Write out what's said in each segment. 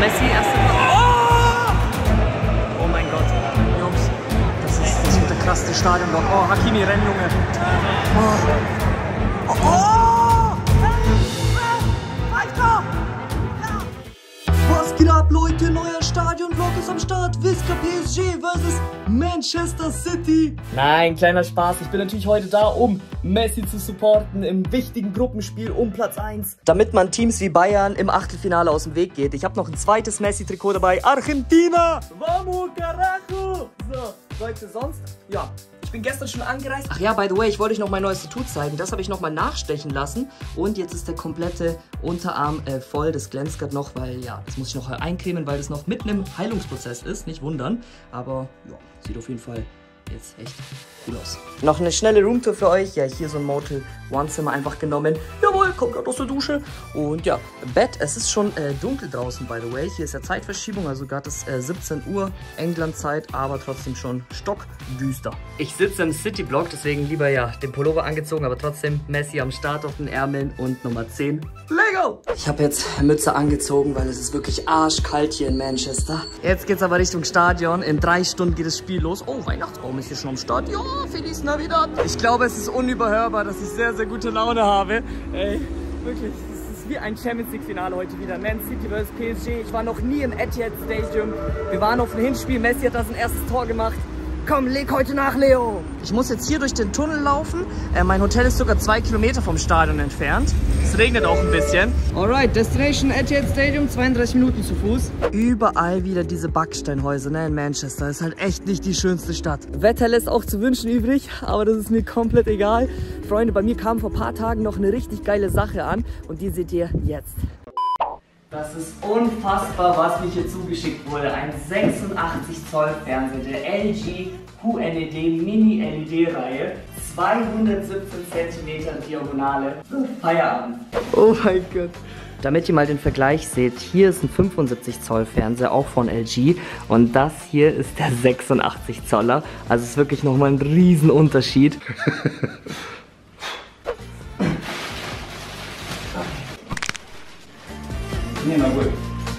Messi, erste... Oh mein Gott, Jungs, das wird der krasseste Stadionblock. Oh, Hakimi, renn, Junge. Was geht ab, Leute? Neuer Stadionblock ist am Start. Visca PSG vs Manchester City. Nein, kleiner Spaß. Ich bin natürlich heute da, um Messi zu supporten im wichtigen Gruppenspiel um Platz 1. Damit man Teams wie Bayern im Achtelfinale aus dem Weg geht. Ich habe noch ein zweites Messi-Trikot dabei. Argentina! Vamos, carajo! So, Leute, sonst? Ja, ich bin gestern schon angereist. Ach ja, by the way, ich wollte euch noch mein neues Tattoo zeigen. Das habe ich nochmal nachstechen lassen. Und jetzt ist der komplette Unterarm voll. Das glänzt gerade noch, weil ja, das muss ich noch eincremen, weil das noch mitten im Heilungsprozess ist. Nicht wundern. Aber ja, sieht auf jeden Fall jetzt echt cool aus. Noch eine schnelle Roomtour für euch. Ja, hier so ein Motel One Zimmer einfach genommen. Jawohl, kommt gerade aus der Dusche. Und ja, Bett. Es ist schon dunkel draußen, by the way. Hier ist ja Zeitverschiebung, also gerade ist 17 Uhr England-Zeit, aber trotzdem schon stockdüster. Ich sitze im City-Block, deswegen lieber ja den Pullover angezogen, aber trotzdem Messi am Start auf den Ärmeln und Nummer 10. Lego! Ich habe jetzt Mütze angezogen, weil es ist wirklich arschkalt hier in Manchester. Jetzt geht's aber Richtung Stadion. In 3 Stunden geht das Spiel los. Oh, Weihnachtsbaum ist hier schon am Start. Ja, Feliz Navidad. Ich glaube, es ist unüberhörbar, dass ich sehr, sehr gute Laune habe. Ey, wirklich, es ist wie ein Champions League Finale heute wieder. Man City vs PSG. Ich war noch nie im Etihad Stadium. Wir waren auf dem Hinspiel. Messi hat da sein erstes Tor gemacht. Komm, leg heute nach, Leo. Ich muss jetzt hier durch den Tunnel laufen. Mein Hotel ist sogar 2 Kilometer vom Stadion entfernt. Es regnet auch ein bisschen. Alright, Destination Etihad Stadium, 32 Minuten zu Fuß. Überall wieder diese Backsteinhäuser, ne, in Manchester. Ist halt echt nicht die schönste Stadt. Wetter lässt auch zu wünschen übrig, aber das ist mir komplett egal. Freunde, bei mir kam vor ein paar Tagen noch eine richtig geile Sache an und die seht ihr jetzt. Das ist unfassbar, was mir hier zugeschickt wurde. Ein 86 Zoll Fernseher, der LG QNED Mini LED-Reihe. 217 cm Diagonale. Feierabend. Oh mein Gott. Damit ihr mal den Vergleich seht, hier ist ein 75 Zoll Fernseher, auch von LG. Und das hier ist der 86 Zoller. Also es ist wirklich nochmal ein Riesenunterschied. Nee, mal gut.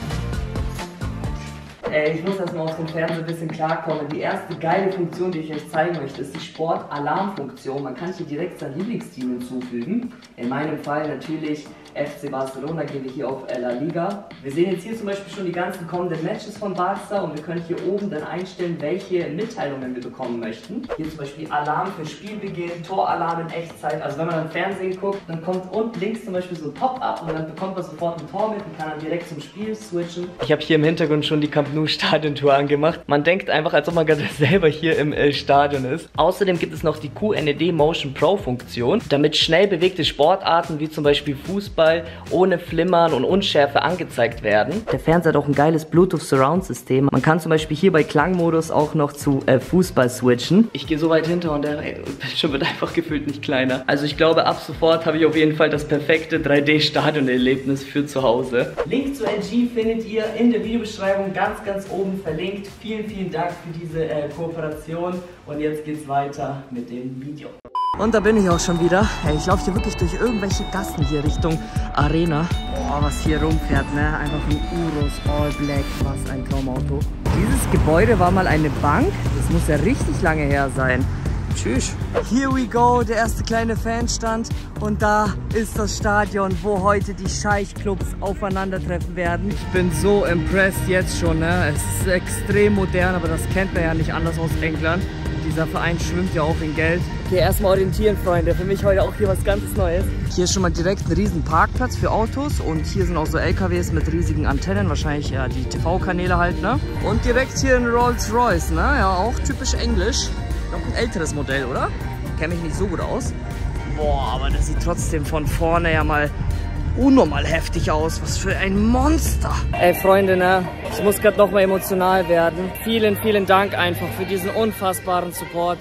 Ich muss erstmal auf dem Fernseher ein bisschen klarkommen. Die erste geile Funktion, die ich euch zeigen möchte, ist die Sport-Alarm-Funktion. Man kann hier direkt sein Lieblingsteam hinzufügen. In meinem Fall natürlich FC Barcelona, gehen wir hier auf La Liga. Wir sehen jetzt hier zum Beispiel schon die ganzen kommenden Matches von Barca und wir können hier oben dann einstellen, welche Mitteilungen wir bekommen möchten. Hier zum Beispiel Alarm für Spielbeginn, Toralarm in Echtzeit. Also wenn man am Fernsehen guckt, dann kommt unten links zum Beispiel so ein Pop-up und dann bekommt man sofort ein Tor mit und kann dann direkt zum Spiel switchen. Ich habe hier im Hintergrund schon die Camp Nou Stadiontour angemacht. Man denkt einfach, als ob man gerade selber hier im Stadion ist. Außerdem gibt es noch die QNED Motion Pro Funktion, damit schnell bewegte Sportarten wie zum Beispiel Fußball ohne Flimmern und Unschärfe angezeigt werden. Der Fernseher hat auch ein geiles Bluetooth Surround System. Man kann zum Beispiel hier bei Klangmodus auch noch zu Fußball switchen. Ich gehe so weit hinter und der Bildschirm wird einfach gefühlt nicht kleiner. Also ich glaube, ab sofort habe ich auf jeden Fall das perfekte 3D-Stadion-Erlebnis für zu Hause. Link zu LG findet ihr in der Videobeschreibung ganz, ganz oben verlinkt. Vielen, vielen Dank für diese Kooperation und jetzt geht's weiter mit dem Video. Und da bin ich auch schon wieder. Ich laufe hier wirklich durch irgendwelche Gassen hier Richtung Arena. Boah, was hier rumfährt, ne? Einfach ein Urus All Black. Was ein Traumauto. Dieses Gebäude war mal eine Bank. Das muss ja richtig lange her sein. Tschüss. Here we go, der erste kleine Fanstand. Und da ist das Stadion, wo heute die Scheichclubs aufeinandertreffen werden. Ich bin so impressed jetzt schon, ne? Es ist extrem modern, aber das kennt man ja nicht anders aus England. Dieser Verein schwimmt ja auch in Geld. Okay, erstmal orientieren, Freunde. Für mich heute auch hier was ganz Neues. Hier ist schon mal direkt ein riesen Parkplatz für Autos und hier sind auch so LKWs mit riesigen Antennen, wahrscheinlich ja die TV-Kanäle halt, ne? Und direkt hier ein Rolls-Royce, ne? Ja, auch typisch englisch. Noch ein älteres Modell, oder? Kenne mich nicht so gut aus. Boah, aber das sieht trotzdem von vorne ja mal unnormal heftig aus. Was für ein Monster. Ey, Freunde, ne? Ich muss gerade nochmal emotional werden. Vielen, vielen Dank einfach für diesen unfassbaren Support.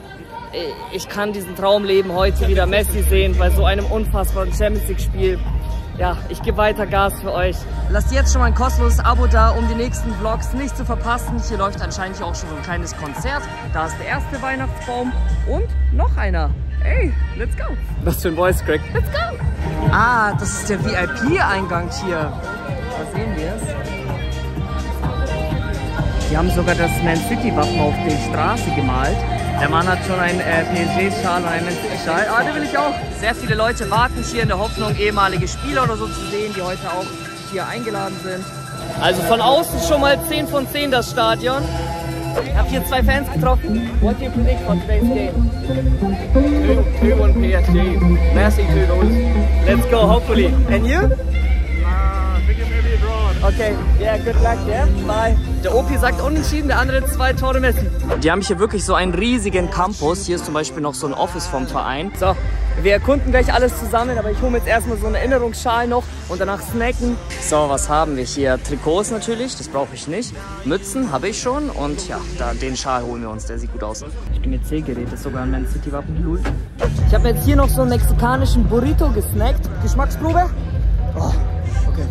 Ich kann diesen Traum leben, heute wieder Messi sehen bei so einem unfassbaren Champions League Spiel. Ja, ich gebe weiter Gas für euch. Lasst jetzt schon mal ein kostenloses Abo da, um die nächsten Vlogs nicht zu verpassen. Hier läuft anscheinend auch schon so ein kleines Konzert. Da ist der erste Weihnachtsbaum und noch einer. Ey, let's go. Was für ein Voice Crack. Let's go. Ah, das ist der VIP-Eingang hier. Da sehen wir es. Die haben sogar das Man City Wappen auf die Straße gemalt. Der Mann hat schon einen PSG-Schal und einen Man City-Schal. Ah, den will ich auch. Sehr viele Leute warten hier in der Hoffnung, ehemalige Spieler oder so zu sehen, die heute auch hier eingeladen sind. Also von außen schon mal 10 von 10 das Stadion. Ich habe hier 2 Fans getroffen. What do you predict for today's game? 2-1 PSG. Messi 2 goals. Let's go, hopefully. And you? Okay, yeah, good luck, yeah, bye. Der Opi sagt unentschieden, der andere 2 Tore Messi. Die haben hier wirklich so einen riesigen Campus. Hier ist zum Beispiel noch so ein Office vom Verein. So, wir erkunden gleich alles zusammen, aber ich hole mir jetzt erstmal so einen Erinnerungsschal noch und danach snacken. So, was haben wir hier? Trikots natürlich, das brauche ich nicht. Mützen habe ich schon und ja, den Schal holen wir uns, der sieht gut aus. Ich bin jetzt C-Gerät, das ist sogar ein Man City Wappen. Ich habe jetzt hier noch so einen mexikanischen Burrito gesnackt. Geschmacksprobe? Oh, okay.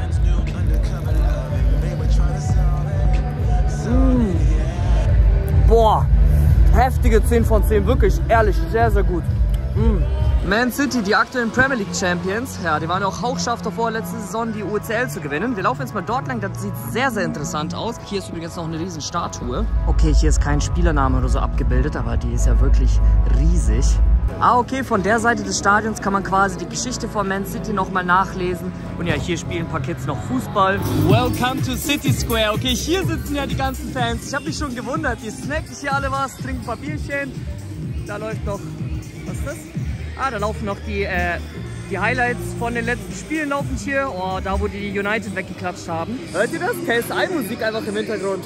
Boah, heftige 10 von 10, wirklich, ehrlich, sehr, sehr gut. Man City, die aktuellen Premier League Champions, ja, die waren ja auch hauchscharf davor, letzte Saison die UCL zu gewinnen. Wir laufen jetzt mal dort lang, das sieht sehr, sehr interessant aus. Hier ist übrigens noch eine riesen Statue. Okay, hier ist kein Spielername oder so abgebildet, aber die ist ja wirklich riesig. Ah, okay, von der Seite des Stadions kann man quasi die Geschichte von Man City nochmal nachlesen. Und ja, hier spielen ein paar Kids noch Fußball. Welcome to City Square. Okay, hier sitzen ja die ganzen Fans. Ich habe mich schon gewundert, die snacken hier alle was, trinken ein paar Bierchen. Da läuft noch, was ist das? Ah, da laufen noch die Highlights von den letzten Spielen laufen hier. Oh, da wo die United weggeklatscht haben. Hört ihr das? KSI-Musik einfach im Hintergrund.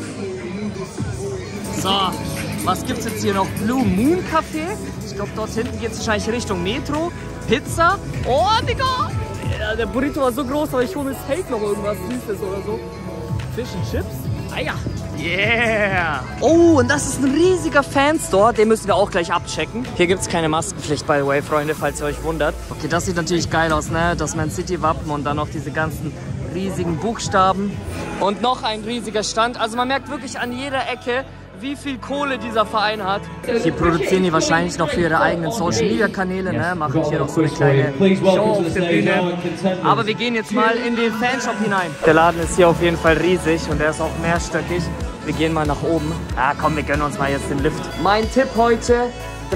So, was gibt's jetzt hier noch? Blue Moon Café. Ich glaube, dort hinten geht es wahrscheinlich Richtung Metro. Pizza. Oh, Digga! Ja, der Burrito war so groß, aber ich hole mir Steak noch irgendwas Süßes oder so. Fish and Chips. Ah ja. Yeah! Oh, und das ist ein riesiger Fanstore. Den müssen wir auch gleich abchecken. Hier gibt es keine Maskenpflicht, by the way, Freunde, falls ihr euch wundert. Okay, das sieht natürlich geil aus, ne? Das Man City Wappen und dann noch diese ganzen riesigen Buchstaben. Und noch ein riesiger Stand. Also man merkt wirklich an jeder Ecke, wie viel Kohle dieser Verein hat. Hier produzieren die wahrscheinlich noch für ihre eigenen Social-Media-Kanäle, ne? Machen hier noch so eine kleine Show auf der Bühne. Aber wir gehen jetzt mal in den Fanshop hinein. Der Laden ist hier auf jeden Fall riesig und der ist auch mehrstöckig. Wir gehen mal nach oben. Ah, komm, wir gönnen uns mal jetzt den Lift. Mein Tipp heute,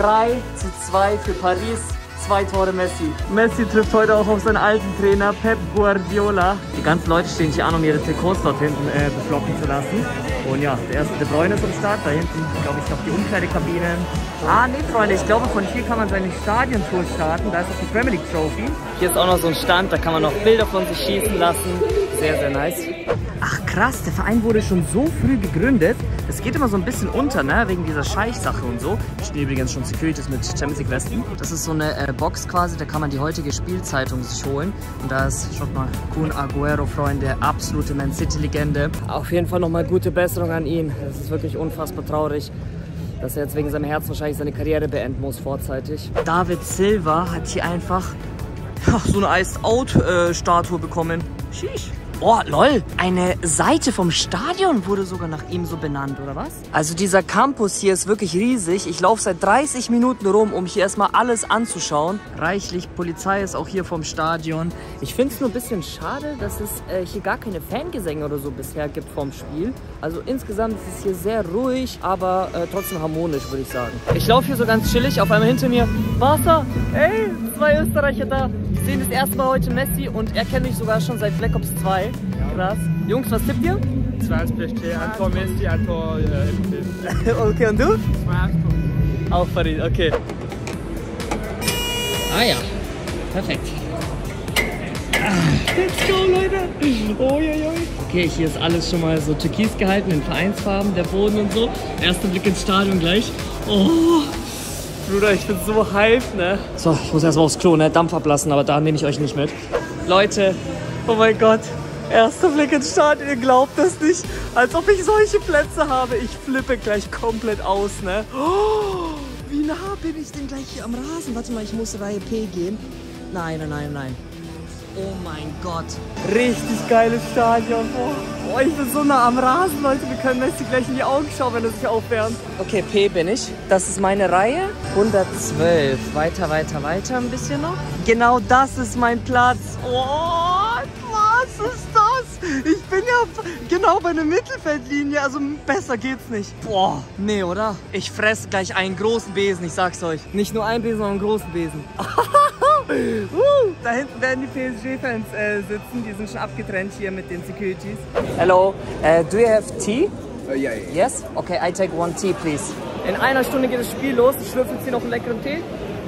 3:2 für Paris. 2 Tore Messi. Messi trifft heute auch auf seinen alten Trainer Pep Guardiola. Die ganzen Leute stehen hier an, um ihre Trikots dort hinten beflocken zu lassen. Und ja, der erste De Bruyne ist am Start. Da hinten, glaube ich, noch die Umkleidekabinen. Ah, nee, Freunde, ich glaube, von hier kann man seine Stadiontour starten. Da ist auch die Premier League Trophy. Hier ist auch noch so ein Stand, da kann man noch Bilder von sich schießen lassen. Sehr, sehr nice. Ach krass, der Verein wurde schon so früh gegründet. Es geht immer so ein bisschen unter, ne? Wegen dieser Scheich-Sache und so. Ich stehe übrigens schon Securities mit Champions League Westen. Das ist so eine Box quasi, da kann man die heutige Spielzeitung sich holen. Und da ist, schaut mal, Kun Agüero, Freunde, absolute Man City-Legende. Auf jeden Fall nochmal gute Besserung an ihn. Das ist wirklich unfassbar traurig, dass er jetzt wegen seinem Herzen wahrscheinlich seine Karriere beenden muss, vorzeitig. David Silva hat hier einfach so eine Iced-Out-Statue bekommen. Sheesh. Oh, lol, eine Seite vom Stadion wurde sogar nach ihm so benannt, oder was? Also dieser Campus hier ist wirklich riesig. Ich laufe seit 30 Minuten rum, um hier erstmal alles anzuschauen. Reichlich Polizei ist auch hier vom Stadion. Ich finde es nur ein bisschen schade, dass es hier gar keine Fangesänge oder so bisher gibt vom Spiel. Also insgesamt ist es hier sehr ruhig, aber trotzdem harmonisch, würde ich sagen. Ich laufe hier so ganz chillig, auf einmal hinter mir Wasser. Ey, 2 Österreicher da. Ich sehe das erste Mal heute Messi und er kennt mich sogar schon seit Black Ops 2. Krass. Jungs, was tippt ihr? 2-1 PSG, ein Tor Messi, ein Tor Mbappé. Okay, und du? 2-1 Auch Paris, okay. Ah ja, perfekt. Let's go, Leute. Okay, hier ist alles schon mal so türkis gehalten, in Vereinsfarben, der Boden und so. Erster Blick ins Stadion gleich. Oh, Bruder, ich bin so hyped, ne? So, ich muss erstmal aufs Klo, ne? Dampf ablassen, aber da nehme ich euch nicht mit. Leute, oh mein Gott. Erster Blick ins Stadion, ihr glaubt das nicht. Als ob ich solche Plätze habe. Ich flippe gleich komplett aus, ne? Oh, wie nah bin ich denn gleich hier am Rasen? Warte mal, ich muss Reihe P gehen. Nein, nein, nein, nein. Oh mein Gott. Richtig geiles Stadion. Oh, ich bin so nah am Rasen, Leute. Wir können Messi gleich in die Augen schauen, wenn er sich aufwärmt. Okay, P bin ich. Das ist meine Reihe. 112. Weiter, weiter, weiter ein bisschen noch. Genau das ist mein Platz. Oh, was ist das? Ich bin ja genau bei der Mittelfeldlinie, also besser geht's nicht. Boah, nee, oder? Ich fresse gleich einen großen Besen, ich sag's euch. Nicht nur einen Besen, sondern einen großen Besen. Da hinten werden die PSG-Fans sitzen, die sind schon abgetrennt hier mit den Securities. Hello, do you have tea? Yeah. Yes? Okay, I take one tea, please. In einer Stunde geht das Spiel los. Ich schlürfe jetzt hier noch einen leckeren Tee.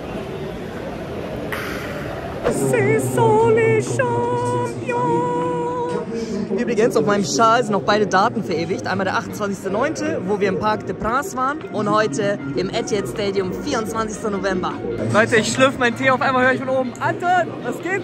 C'est sont les champions. Übrigens, auf meinem Schal sind noch beide Daten verewigt. Einmal der 28.09., wo wir im Parc des Princes waren, und heute im Etihad Stadium, 24. November. Leute, ich schlürfe meinen Tee, auf einmal höre ich von oben: Anton, was geht?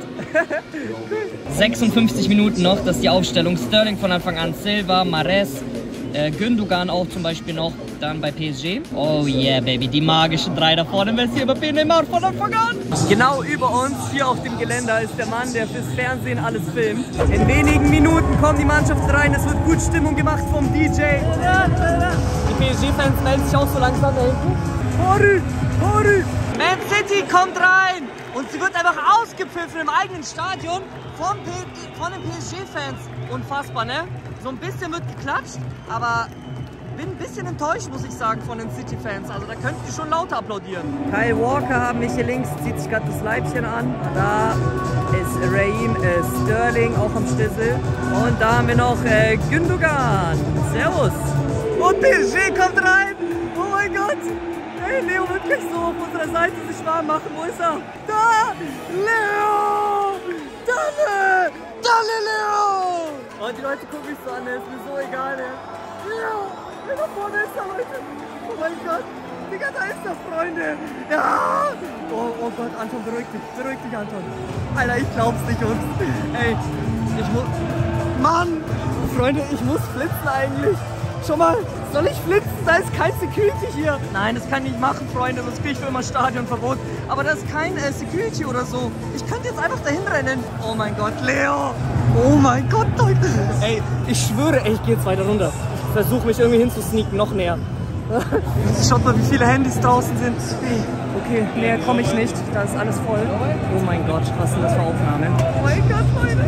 56 Minuten noch, das ist die Aufstellung. Sterling von Anfang an, Silva, Mahrez, Gündogan auch zum Beispiel noch, dann bei PSG. Oh yeah, Baby, die magischen drei da vorne. Messi, Mbappé, Neymar von Anfang an. Genau über uns, hier auf dem Geländer, ist der Mann, der fürs Fernsehen alles filmt. In wenigen Minuten kommen die Mannschaften rein, es wird gut Stimmung gemacht vom DJ. Die PSG-Fans melden sich auch so langsam da hinten. Hori, Hori. Man City kommt rein und sie wird einfach ausgepfiffen im eigenen Stadion von den PSG-Fans. Unfassbar, ne? So ein bisschen wird geklatscht, aber bin ein bisschen enttäuscht, muss ich sagen, von den City-Fans. Also da könnten die schon lauter applaudieren. Kyle Walker haben wir hier links, zieht sich gerade das Leibchen an. Da ist Raheem Sterling auch am Schlüssel. Und da haben wir noch Gündogan. Servus. Und PSG kommt rein. Oh mein Gott. Hey, Leo wird gleich so auf unserer Seite sich warm machen. Wo ist er? Da! Leo! Dalle! Dalle, Leo! Und die Leute gucken mich so an, ist mir so egal, ey. Leo! Da vorne ist er, Leute! Oh mein Gott! Digga, da ist er, Freunde! Ja! Oh Gott, Anton, beruhig dich, Anton! Alter, ich glaub's nicht, Jungs! Ey, ich muss... Mann! Freunde, ich muss flitzen eigentlich! Schon mal, soll ich flitzen? Da ist kein Security hier! Nein, das kann ich nicht machen, Freunde, sonst krieg ich für immer Stadionverbot. Aber da ist kein Security oder so. Ich könnte jetzt einfach dahin rennen. Oh mein Gott, Leo! Oh mein Gott, Leute! Ey, ich schwöre, ey, ich gehe jetzt weiter runter. Ich versuche mich irgendwie hinzusneaken, noch näher. Schaut mal, wie viele Handys draußen sind. Okay, näher komme ich nicht. Da ist alles voll. Oh mein Gott, was sind das für Aufnahmen? Oh mein Gott, Leute!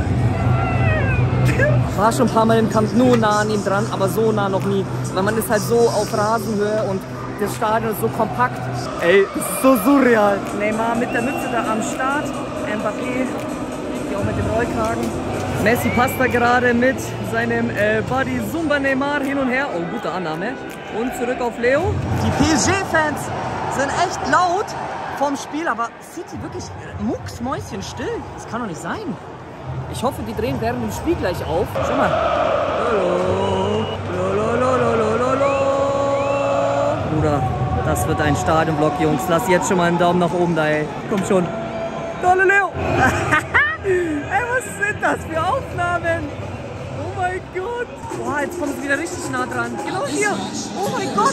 War schon ein paar Mal im Camp Nou nah an ihm dran, aber so nah noch nie. Weil man ist halt so auf Rasenhöhe und das Stadion ist so kompakt. Ey, das ist so surreal. Neymar mit der Mütze da am Start. Mbappé, hier auch mit dem Rollkragen. Messi passt da gerade mit seinem Buddy Zumba Neymar hin und her. Oh, gute Annahme. Und zurück auf Leo. Die PSG-Fans sind echt laut vorm Spiel, aber City wirklich mucksmäuschenstill. Das kann doch nicht sein. Ich hoffe, die drehen während dem Spiel gleich auf. Schau mal. Bruder, das wird ein Stadionblock, Jungs. Lass jetzt schon mal einen Daumen nach oben da, ey. Komm schon. Galileo! Ey, was sind das für Aufnahmen? Oh mein Gott. Boah, jetzt kommt es wieder richtig nah dran. Genau hier. Oh mein Gott.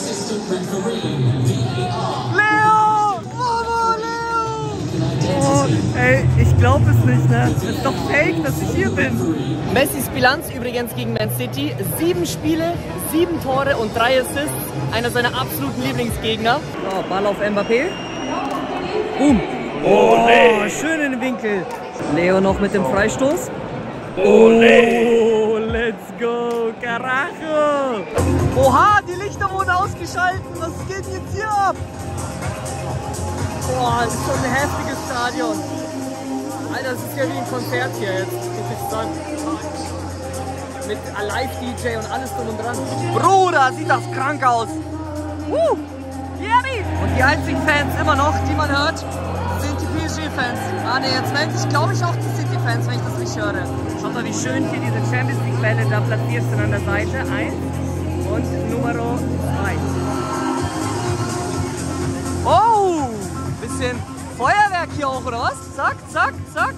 Leo! Mama, Leo! Oh, ey, ich glaube es nicht, ne? Es ist doch fake, dass ich hier bin. Messis Bilanz übrigens gegen Man City. 7 Spiele, 7 Tore und 3 Assists. Einer seiner absoluten Lieblingsgegner. So, Ball auf Mbappé. Boom. Oh, schön in den Winkel. Leo noch mit dem Freistoß. Oh, let's go, Carajo. Oha, die Lichter wurden ausgeschaltet. Was geht jetzt hier ab? Boah, das ist schon ein heftiges Stadion. Alter, das ist ja wie ein Konzert hier jetzt, muss ich sagen. Mit Live-DJ und alles drum und dran. Bruder, sieht das krank aus. Und die einzigen Fans immer noch, die man hört, sind die PSG-Fans. Ah ne, jetzt melden sich, glaube ich, auch die City-Fans, wenn ich das nicht höre. Schaut mal, wie schön hier diese Champions League-Bälle da platziert sind an der Seite. 1 und Nummer 2. Oh, bisschen Feuerwerk hier auch, oder was? Zack, zack, zack.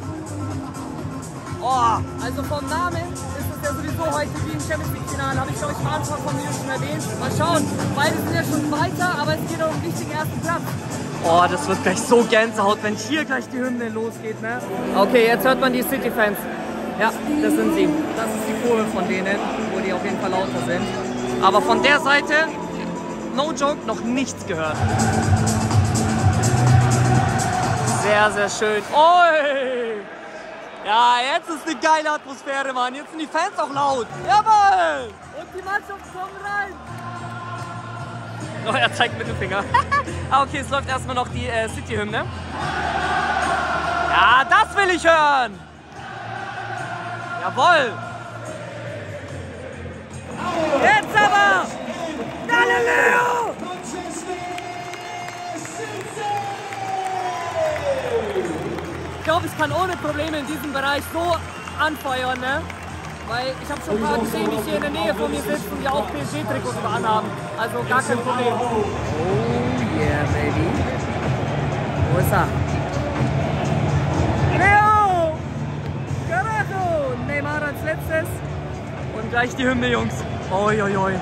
Oh, also vom Namen ist es ja sowieso heute wie im Champions League-Finale. Habe ich, glaube ich, am Anfang von mir schon erwähnt. Mal schauen, beide sind ja schon weiter, aber es geht um den wichtigen ersten Platz. Oh, das wird gleich so Gänsehaut, wenn hier gleich die Hymne losgeht, ne? Okay, jetzt hört man die City-Fans. Ja, das sind sie. Das ist die Kurve von denen, wo die auf jeden Fall lauter sind. Aber von der Seite, no joke, noch nichts gehört. Sehr, sehr schön. Oi! Ja, jetzt ist eine geile Atmosphäre, Mann. Jetzt sind die Fans auch laut. Jawohl! Und die Mannschaft kommt rein. Oh, er zeigt Mittelfinger. Ah, okay, es läuft erstmal noch die City-Hymne. Ja, das will ich hören. Jawohl. Jetzt aber. Galileo! Ich glaube, ich kann ohne Probleme in diesem Bereich so anfeuern, ne? Weil ich habe schon ein paar gesehen, die hier in der Nähe von mir sitzen, die auch PSG-Trikots anhaben. Also gar kein Problem. Oh yeah, baby. Wo ist er? Leo! Carajo! Neymar als letztes. Und gleich die Hymne, Jungs. Oi, oi, oi.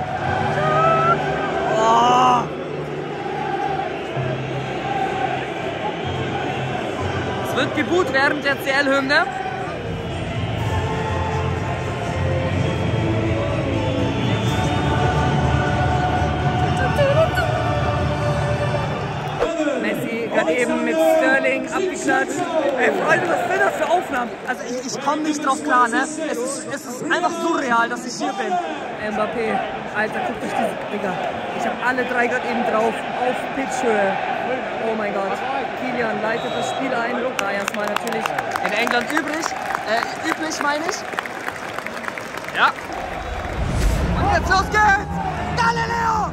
Oh. Es wird geboot während der CL-Hymne. Messi gerade eben mit Sterling abgeklatscht. Ey Freunde, was sind das für Aufnahmen? Also ich komme nicht drauf klar, ne? Es ist einfach surreal, dass ich hier bin. Mbappé, Alter, guckt euch diese Digga. Ich habe alle drei gerade eben drauf, auf Pitchhöhe. Oh mein Gott. Kilian leitet das Spiel ein. Da erstmal natürlich in England üblich meine ich. Ja. Und jetzt los geht's! Galileo!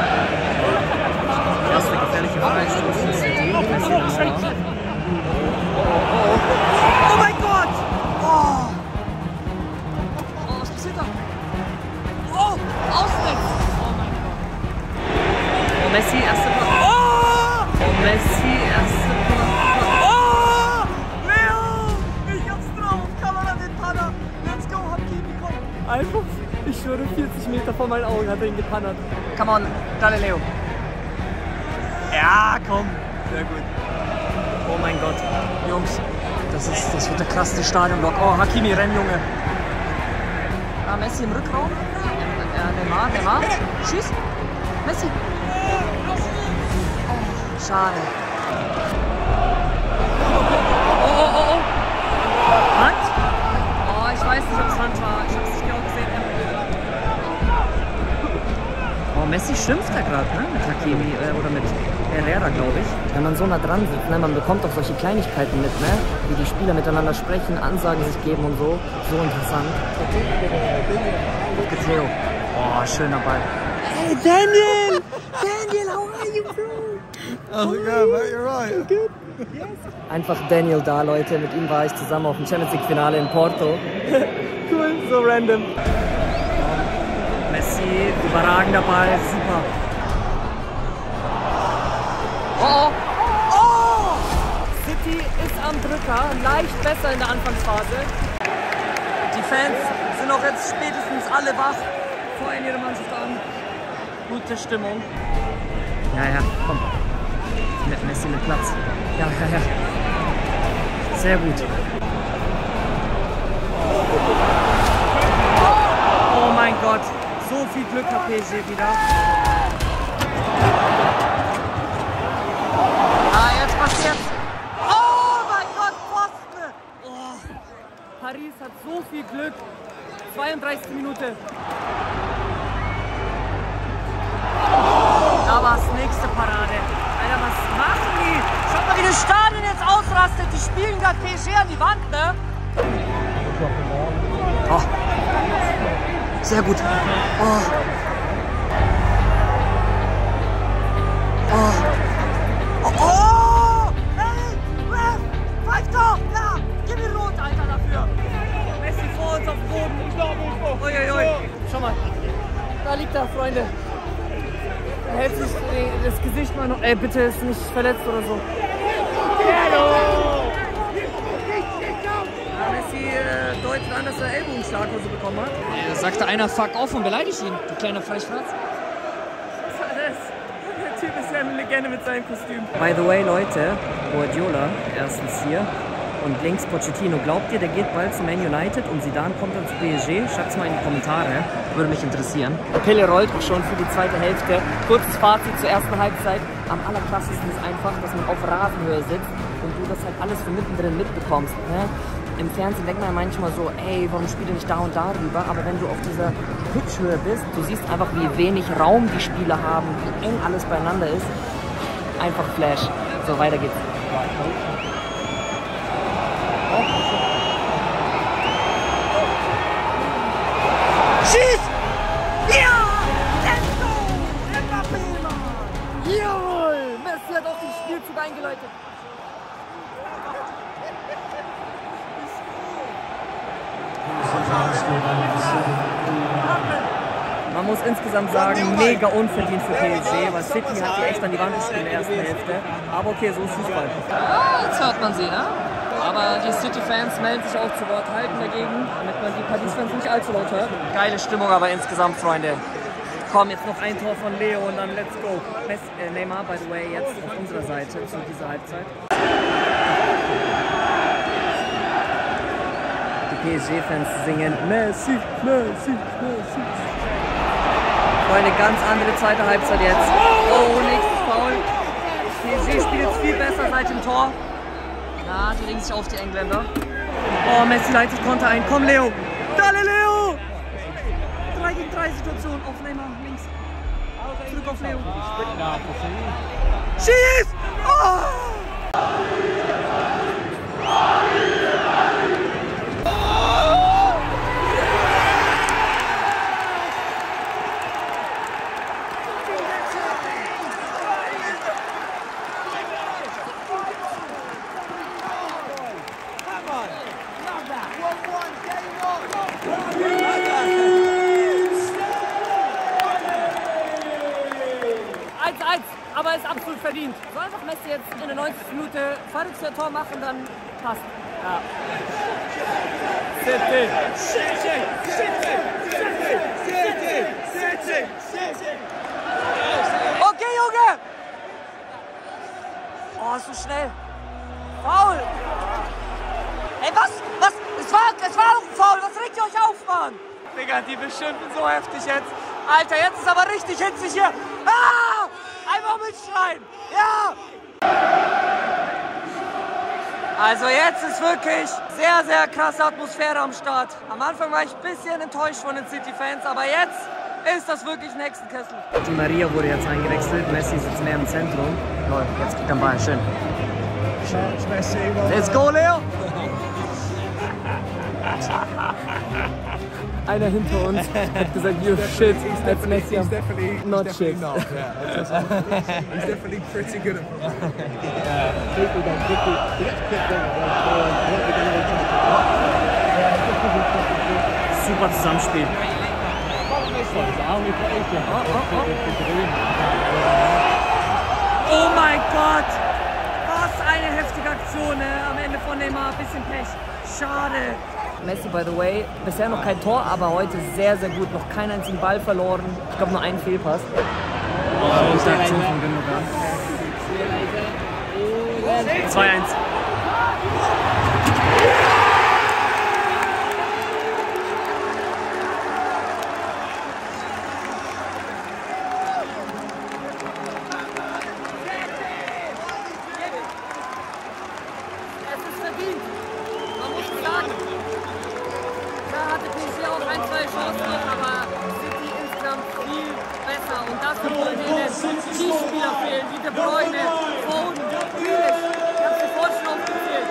Erste gefährliche Freistoß für City. Oh mein Gott! Oh! Oh, was passiert da? Oh! Ausnetz! Oh mein Gott! Oh, Messi, erste Pass. Oh! Oh, Messi, erste Pass. Oh! Leo! Ich hab's drauf! Kamera den Panner! Let's go! Hakimi, komm! Einfach, ich schwöre, 40 Meter vor meinen Augen hat er ihn gepannert. Come on, Galileo! Ja, komm! Sehr gut. Oh mein Gott. Jungs, das wird der krasseste Stadionblock. Oh, Hakimi, renn, Junge. Ah, Messi im Rückraum. Neymar. Schieß. Messi. Oh, schade. Oh. Hand? Oh, ich weiß nicht, ob es Hand war. Ich hab's nicht genau gesehen. Oh, Messi schimpft da gerade, ne? Mit Hakimi oder mit Herrera, glaube ich. Wenn man so nah dran sitzt, ne? Man bekommt auch solche Kleinigkeiten mit, ne? Wie die Spieler miteinander sprechen, Ansagen sich geben und so. So interessant. Theo. Oh, schöner Ball. Hey, Daniel! Daniel, how are you, bro? How's it going, mate? You're right. Good. Yes. Einfach Daniel da, Leute. Mit ihm war ich zusammen auf dem Champions League Finale in Porto. Cool, so random. Messi, überragender Ball, super. Oh! City ist am Drücker, leicht besser in der Anfangsphase. Die Fans sind auch jetzt spätestens alle wach, feuern ihre Mannschaft an. Gute Stimmung. Ja, komm. Mit Messi mit Platz. Ja. Sehr gut. Oh mein Gott. So viel Glück hat PSG wieder. Ah, jetzt passiert's. Oh mein Gott, Pfosten! Oh. Paris hat so viel Glück. 32. Minute. Da war's nächste Parade. Alter, was machen die? Schaut mal, wie das Stadion jetzt ausrastet. Die spielen gerade PSG an die Wand, ne? Oh. Sehr gut. Oh. Hey, Ref! Pfeift doch! Ja! Gib mir Rot, Alter, dafür! Messi vor uns auf dem Boden. Uiuiui. Schau mal. Da liegt er, Freunde. Er hält sich das Gesicht mal noch. Ey, bitte ist nicht verletzt oder so. Messi deutet an, dass er Ellbogenschlaghose bekommen hat. Da sagte einer fuck off und beleidigt ihn, du kleiner Fleischfratz. Was war das? Der Typ ist ja eine Legende mit seinem Kostüm. By the way, Leute, Guardiola erstens hier und links Pochettino. Glaubt ihr, der geht bald zu Man United und Zidane kommt dann zu PSG? Schreibt es mal in die Kommentare, würde mich interessieren. Die Pille rollt auch schon für die zweite Hälfte. Kurzes Fazit zur ersten Halbzeit. Am allerkrassesten ist einfach, dass man auf Rasenhöhe sitzt und du das halt alles von mittendrin mitbekommst. Ne? Im Fernsehen denkt man ja manchmal so, ey, warum spielt ihr nicht da und da rüber? Aber wenn du auf dieser Pitchhöhe bist, du siehst einfach, wie wenig Raum die Spieler haben, wie eng alles beieinander ist. Einfach Flash. So, weiter geht's. Schieß! Ja! Let's go! Mbappé, Mann! Jawohl! Messi hat auch den Spielzug eingeläutet. Man muss insgesamt sagen, mega unverdient für PSG, weil City hat die echt an die Wand gespielt in der ersten Hälfte. Aber okay, so ist Fußball. Ah, jetzt hört man sie, ne? Aber die City-Fans melden sich auch zu Wort, halten dagegen, damit man die Paris-Fans nicht allzu laut hört. Geile Stimmung aber insgesamt, Freunde. Komm, jetzt noch ein Tor von Leo und dann let's go. Neymar, by the way, jetzt auf unserer Seite zu dieser Halbzeit. Die PSG-Fans singen Messi, Messi, Messi. Freunde, ganz andere zweite Halbzeit jetzt. Oh, nächstes Foul. PSG spielt jetzt viel besser seit dem Tor. Na, die legen sich auf, die Engländer. Oh, Messi leitet Konter ein. Komm, Leo. Dale, Leo! 3 gegen 3 Situation. Auf Neymar, links. Zurück auf Leo. Schieß! Oh! Aber ist absolut verdient. So einfach Messi jetzt in der 90. Minute verrücktes Tor machen, dann passt. Ja. City! City! City! City! City! City! Okay, Junge! Oh, ist so schnell. Foul! Ey, was? Was? Es war doch ein Foul. Was regt ihr euch auf, Mann? Digga, die beschimpfen so heftig jetzt. Alter, jetzt ist aber richtig hitzig hier. Ah! Einmal mitschreien! Ja! Also jetzt ist wirklich sehr, sehr krasse Atmosphäre am Start. Am Anfang war ich ein bisschen enttäuscht von den City-Fans, aber jetzt ist das wirklich Hexenkessel. Die Maria wurde jetzt eingewechselt, Messi sitzt mehr im Zentrum. Lol, jetzt kriegt er den Ball, schön. Let's go, Leo! Einer hinter uns hat gesagt, you shit, that's Messi. He's definitely not shit. Not, yeah. He's definitely pretty good at Super Zusammenspiel. Oh mein Gott! Was eine heftige Aktion, ne? Am Ende von Neymar, bisschen Pech. Schade. Messi, by the way, bisher noch kein Tor, aber heute sehr, sehr gut. Noch keinen einzigen Ball verloren. Ich glaube, nur einen Fehlpass. Oh, gute Aktion von Gündogan. 2-1. Spieler fehlen, wie De Bruyne, Foden, Grealish. Ich hab's dir vorhin schon aufgezählt.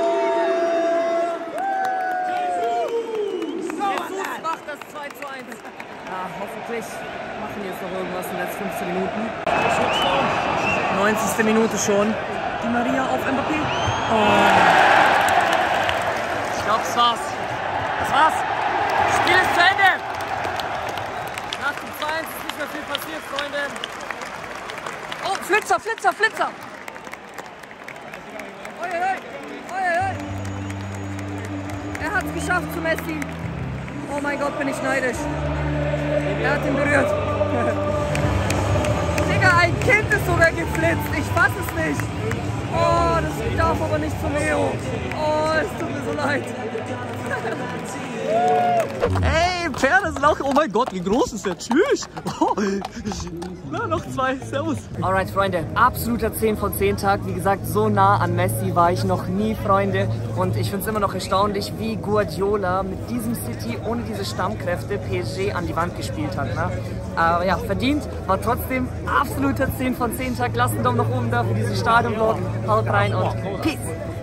Jesus macht das 2:1. Ja, hoffentlich machen die jetzt noch irgendwas in den letzten 15 Minuten. 90. Minute schon. Die Maria auf Mbappé. Oh. Ich glaube, das war's. Das war's. Das Spiel ist zu Ende. Nach dem 2:1 ist nicht mehr viel passiert, Freunde. Oh, Flitzer, Flitzer, Flitzer! Oi, oi, oi, oi. Er hat's geschafft zu Messi. Oh mein Gott, bin ich neidisch. Er hat ihn berührt. Digga, ein Kind ist sogar geflitzt. Ich fass es nicht. Oh, das darf aber nicht zu Leo. Oh, es tut mir so leid. Hey, Pferde sind auch, oh mein Gott, wie groß ist der? Tschüss. Oh. Na, noch 2, servus. Alright, Freunde, absoluter 10 von 10 Tag. Wie gesagt, so nah an Messi war ich noch nie, Freunde. Und ich finde es immer noch erstaunlich, wie Guardiola mit diesem City ohne diese Stammkräfte PSG an die Wand gespielt hat. Ne? Aber ja, verdient, war trotzdem absoluter 10 von 10 Tag. Lasst einen Daumen nach oben da für diesen Stadion-Vlog. Haut rein und Peace.